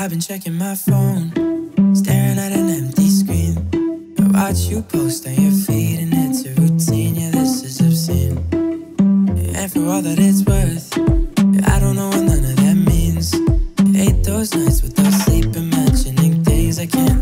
I've been checking my phone, staring at an empty screen. I watch you post on your feed and it's a routine. Yeah, this is obscene. And for all that it's worth, yeah, I don't know what none of that means. I hate those nights without sleep, imagining things I can't